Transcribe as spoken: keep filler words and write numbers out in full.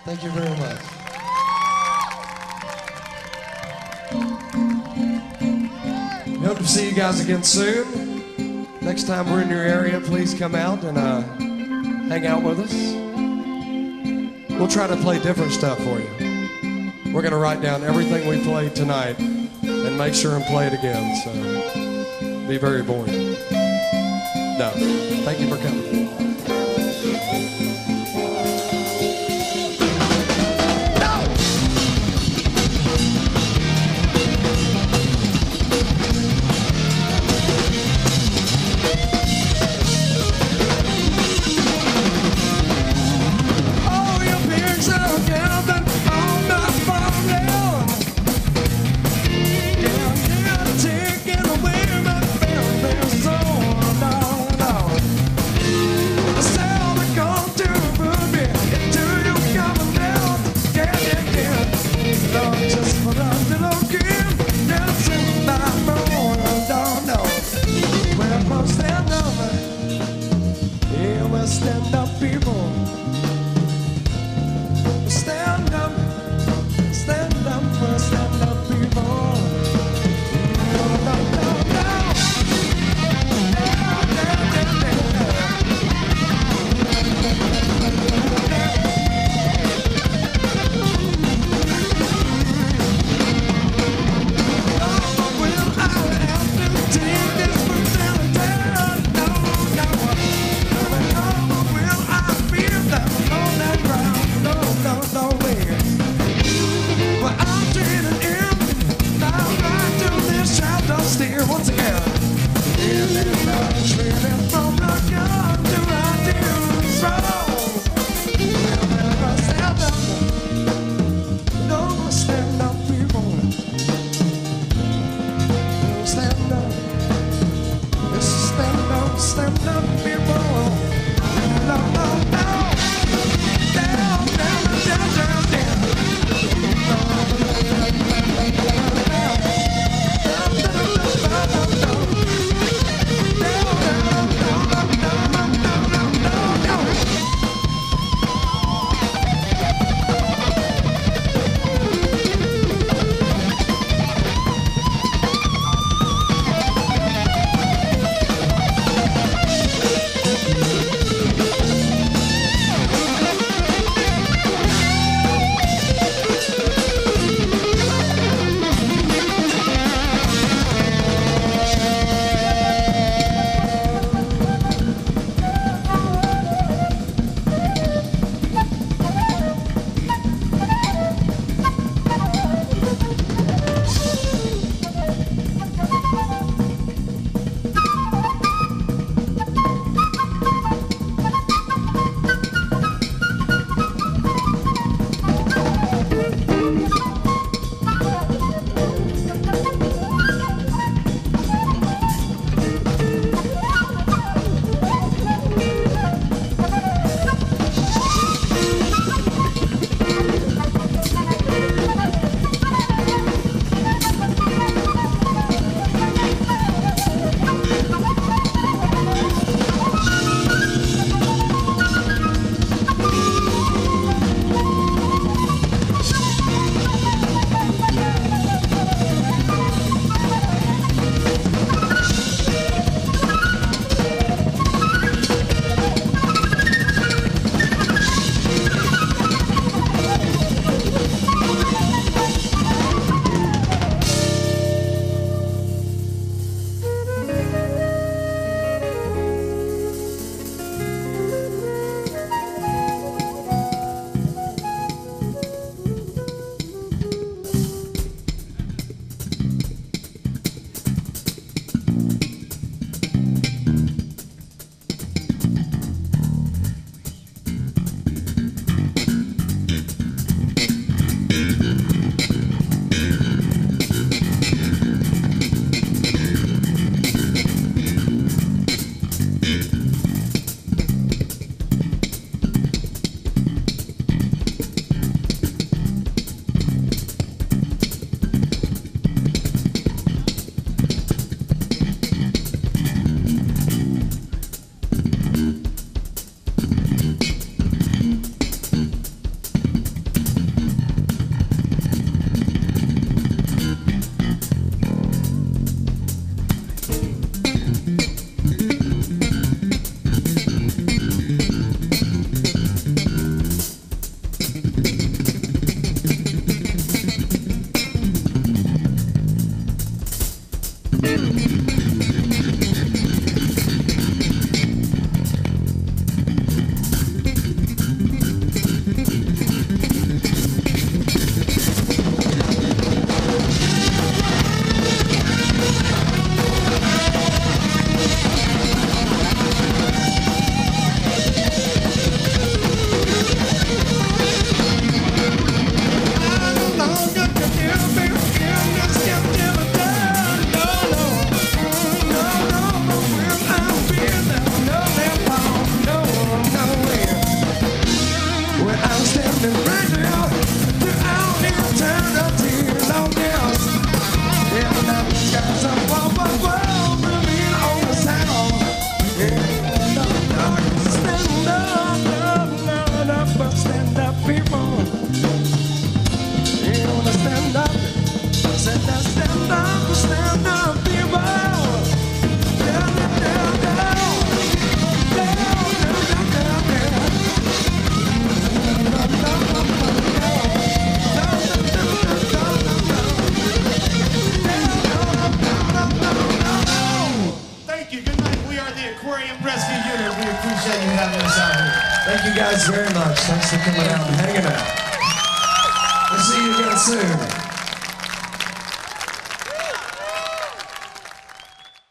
Thank you very much. We hope to see you guys again soon. Next time we're in your area, please come out and uh, hang out with us. We'll try to play different stuff for you. We're going to write down everything we played tonight and make sure and play it again, so be very boring. No, thank you for coming. We are the Aquarium Rescue Unit. We appreciate you having us out here. Thank you guys very much. Thanks for coming out and hanging out. We'll see you again soon.